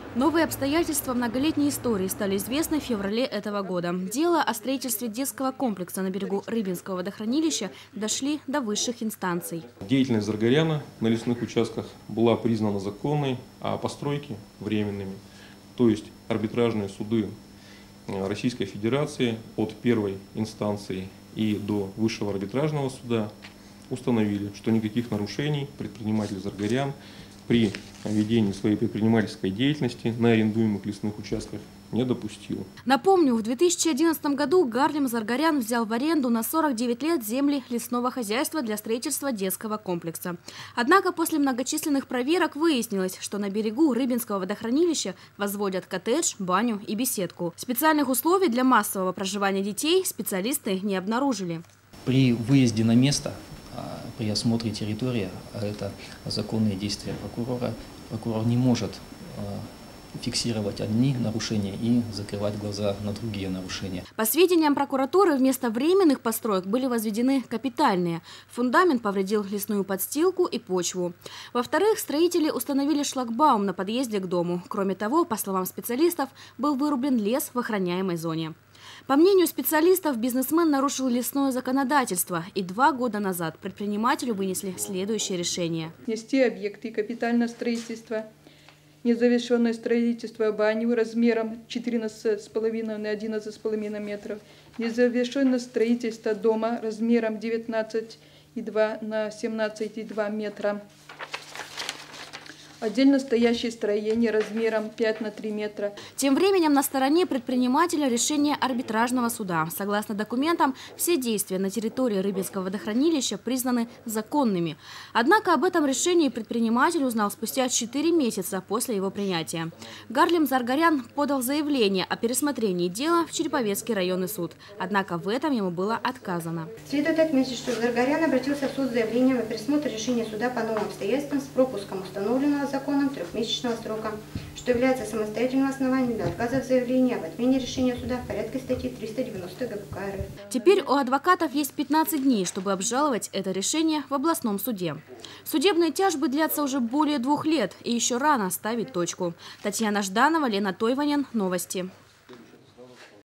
Новые обстоятельства многолетней истории стали известны в феврале этого года. Дело о строительстве детского комплекса на берегу Рыбинского водохранилища дошли до высших инстанций. Деятельность Заргаряна на лесных участках была признана законной, а постройки – временными. То есть арбитражные суды Российской Федерации от первой инстанции и до высшего арбитражного суда установили, что никаких нарушений предприниматель Заргарян при ведении своей предпринимательской деятельности на арендуемых лесных участках не допустил. Напомню, в 2011 году Гарлем Заргарян взял в аренду на 49 лет земли лесного хозяйства для строительства детского комплекса. Однако после многочисленных проверок выяснилось, что на берегу Рыбинского водохранилища возводят коттедж, баню и беседку. Специальных условий для массового проживания детей специалисты не обнаружили. При выезде на место, при осмотре территории, а это законные действия прокурора, прокурор не может фиксировать одни нарушения и закрывать глаза на другие нарушения. По сведениям прокуратуры, вместо временных построек были возведены капитальные. Фундамент повредил лесную подстилку и почву. Во-вторых, строители установили шлагбаум на подъезде к дому. Кроме того, по словам специалистов, был вырублен лес в охраняемой зоне. По мнению специалистов, бизнесмен нарушил лесное законодательство, и 2 года назад предпринимателю вынесли следующее решение. Снести объекты капитального строительства, незавершенное строительство бани размером 14,5 на 11,5 метров, незавершенное строительство дома размером 19,2 на 17,2 метра, отдельно стоящее строение размером 5 на 3 метра. Тем временем на стороне предпринимателя решение арбитражного суда. Согласно документам, все действия на территории Рыбинского водохранилища признаны законными. Однако об этом решении предприниматель узнал спустя 4 месяца после его принятия. Гарлем Заргарян подал заявление о пересмотрении дела в Череповецкий районный суд. Однако в этом ему было отказано. Следует отметить, что Заргарян обратился в суд с заявлением о пересмотре решения суда по новым обстоятельствам с пропуском установленного законом 3-месячного срока, что является самостоятельным основанием для отказа в заявлении об отмене решения суда в порядке статьи 390 ГПК РФ. Теперь у адвокатов есть 15 дней, чтобы обжаловать это решение в областном суде. Судебные тяжбы длятся уже более 2 лет, и еще рано ставить точку. Татьяна Жданова, Лена Тойванен. Новости.